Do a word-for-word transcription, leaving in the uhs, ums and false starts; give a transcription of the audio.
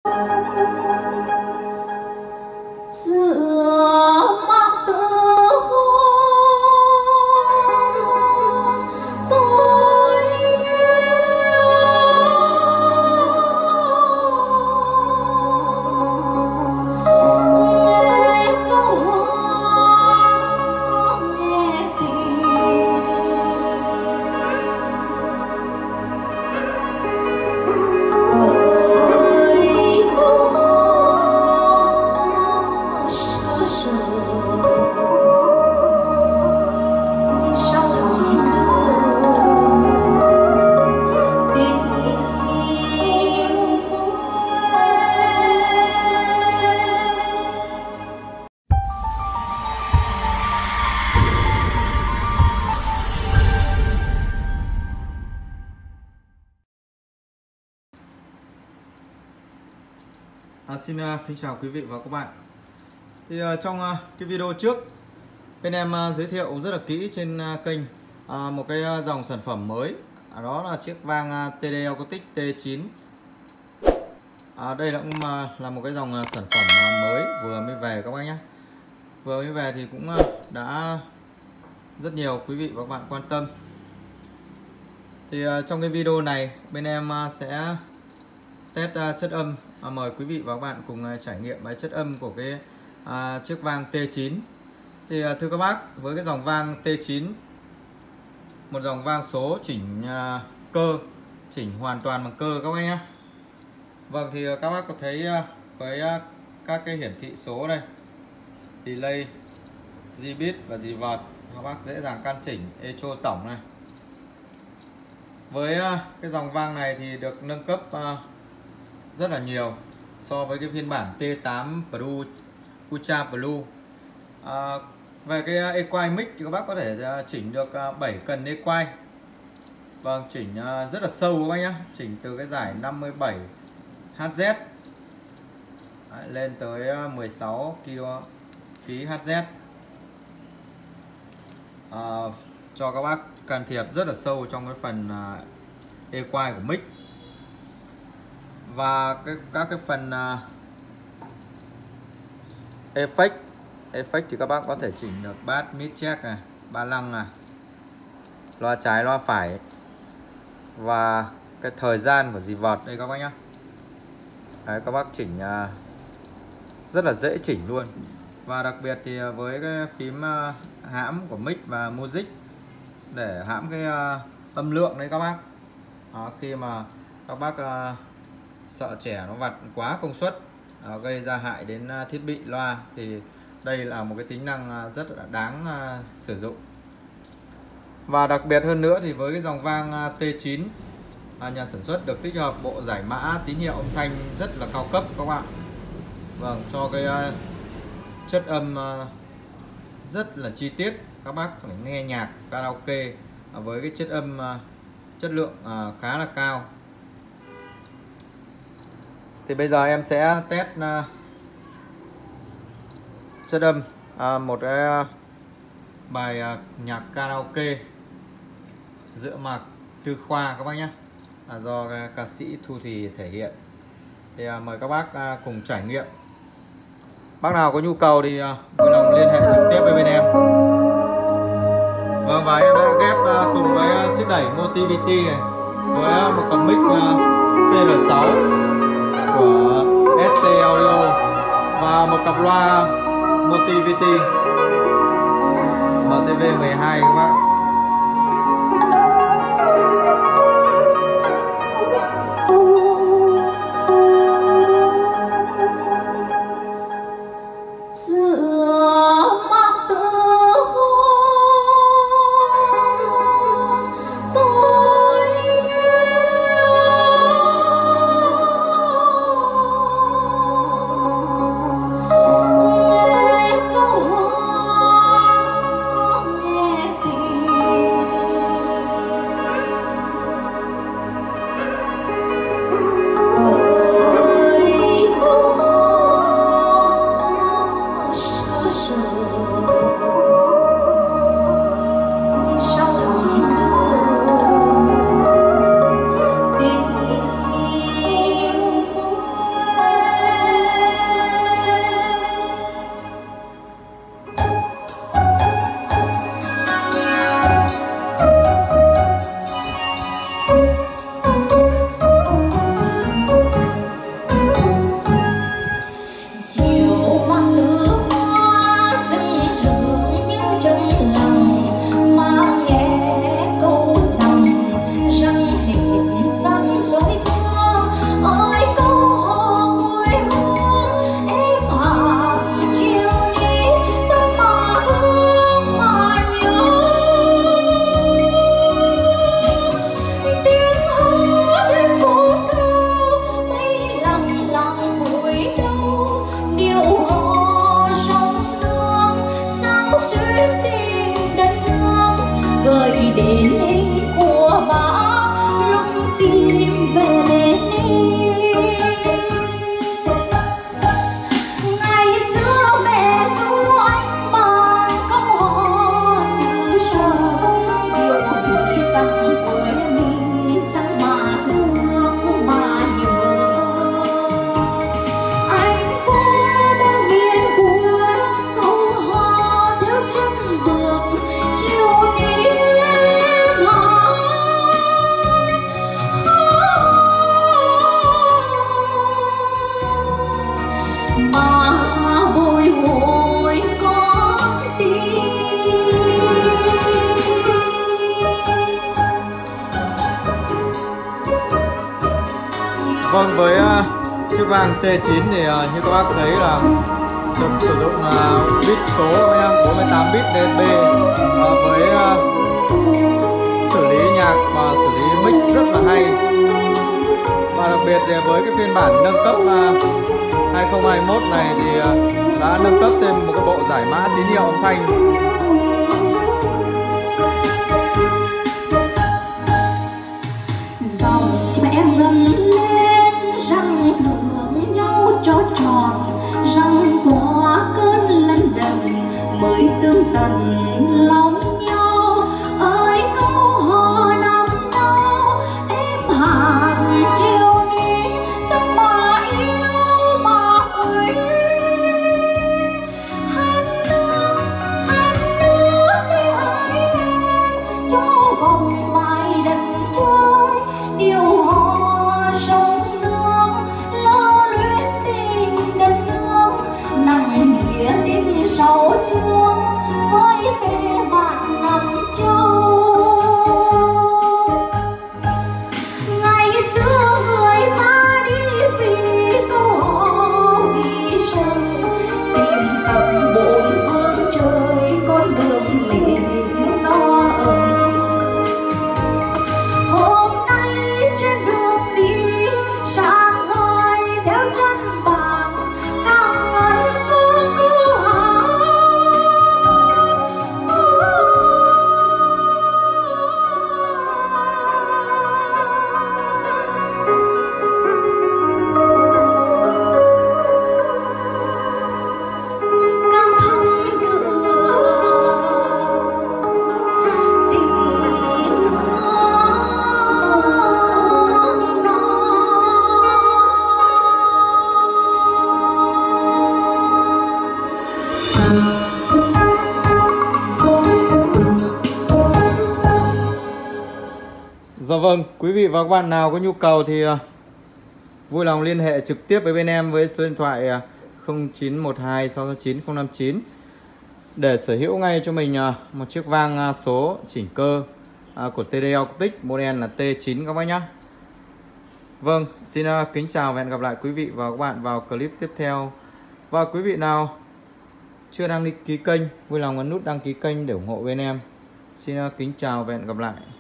giữa mắt tư tôi nghe câu nghe tình ơi có sơ sờ sao thầm đưa tình quê. À, xin uh, kính chào quý vị và các bạn. Thì uh, trong uh, cái video trước bên em uh, giới thiệu rất là kỹ trên uh, kênh uh, một cái uh, dòng sản phẩm mới, à, đó là chiếc vang uh, tê đê Acoustic T chín. À, đây là cũng uh, là một cái dòng uh, sản phẩm uh, mới vừa mới về các bác nhé. Vừa mới về thì cũng uh, đã rất nhiều quý vị và các bạn quan tâm. Thì uh, trong cái video này bên em uh, sẽ test uh, chất âm. À, mời quý vị và các bạn cùng uh, trải nghiệm cái chất âm của cái uh, chiếc vang T chín. Thì uh, thưa các bác, với cái dòng vang T chín, một dòng vang số chỉnh uh, cơ, chỉnh hoàn toàn bằng cơ các bác nhé. Vâng, thì uh, các bác có thấy uh, với uh, các cái hiển thị số đây, delay, G-bit và G-vert, các bác dễ dàng căn chỉnh echo tổng này. Với uh, cái dòng vang này thì được nâng cấp uh, rất là nhiều so với cái phiên bản T tám Pro Ultra Pro. À, về cái equalize mic thì các bác có thể chỉnh được bảy cần equalize. Vâng, chỉnh rất là sâu các bác nhé, chỉnh từ cái giải năm mươi bảy Hz lên tới mười sáu ki lô héc. À, cho các bác can thiệp rất là sâu trong cái phần equalize của mic. Và cái, các cái phần uh, effect effect thì các bác có thể chỉnh được bass, mid, check này, ba lăng này, loa trái, loa phải, và cái thời gian của G-vert đây các bác nhé. Đấy, các bác chỉnh uh, rất là dễ chỉnh luôn. Và đặc biệt thì với cái phím uh, hãm của mic và music để hãm cái uh, âm lượng đấy các bác. Đó, khi mà các bác uh, sợ trẻ nó vặt quá công suất uh, gây ra hại đến uh, thiết bị loa thì đây là một cái tính năng uh, rất là đáng uh, sử dụng. Và đặc biệt hơn nữa thì với cái dòng vang uh, T chín, uh, nhà sản xuất được tích hợp bộ giải mã tín hiệu âm thanh rất là cao cấp các bạn. Vâng, cho cái uh, chất âm uh, rất là chi tiết, các bác phải nghe nhạc karaoke uh, với cái chất âm uh, chất lượng uh, khá là cao. Thì bây giờ em sẽ test uh, chất âm uh, một cái uh, bài uh, nhạc karaoke Giữa Mạc Tư Khoa các bác nhé, là do uh, ca sĩ Thu Thùy thể hiện. Thì uh, mời các bác uh, cùng trải nghiệm. Bác nào có nhu cầu thì uh, vui lòng liên hệ trực tiếp với bên em. Vâng, và em đã ghép uh, cùng với uh, chiếc đẩy Motivity này với uh, một cặp mic uh, C R sáu của ét tê Audio và một cặp loa Motivity M T V mười hai các bác. Giữa mắt tư tôi nghe câu nghe tình đến hình của bà lúc tìm về lên ngày xưa mẹ ru anh bằng câu hò xứ sở điều vì rằng quê mình rằng mà thương mà nhớ anh quê đã miền cuối câu hò theo chân bước chiều đi em hỏi mà bồi hồi con tim. Vâng, với uh, chiếc vang T chín thì uh, như các bác thấy là được sử dụng uh, bit số bốn mươi tám bit đê ét bê uh, với uh, xử lý nhạc và xử lý mic rất là hay. Và đặc biệt thì với cái phiên bản nâng cấp uh, hai không hai mốt này thì uh, đã nâng cấp thêm một cái bộ giải mã tín hiệu âm thanh. Dòng em ngân lên răng thương nhau cho tròn răng qua cơn lân đần mới tương tận lòng nhau ơi câu hò nằm đâu em hạt chiều đi sao mà yêu mà ơi hát nước hát nước đi hỡi em cho vòng bài đất trời điều hò sông nước lo luyến tình đất nước nặng nghĩa tình sầu thương với bề bạn nằm châu ngày xưa người ra đi vì câu hò vì sông tìm khắp bốn phương trời con đường lên no ấm hôm nay trên đường đi sáng ngời theo chân bạn càng ngân vô câu hò càng thắm đưa tình nước Dạ vâng, quý vị và các bạn nào có nhu cầu thì uh, vui lòng liên hệ trực tiếp với bên em với số điện thoại uh, không chín một hai sáu sáu chín không năm chín để sở hữu ngay cho mình uh, một chiếc vang uh, số chỉnh cơ uh, của tê đê Acoustic model là T chín các bác nhé. Vâng, xin uh, kính chào và hẹn gặp lại quý vị và các bạn vào clip tiếp theo. Và quý vị nào chưa đăng ký kênh, vui lòng ấn nút đăng ký kênh để ủng hộ bên em. Xin uh, kính chào và hẹn gặp lại.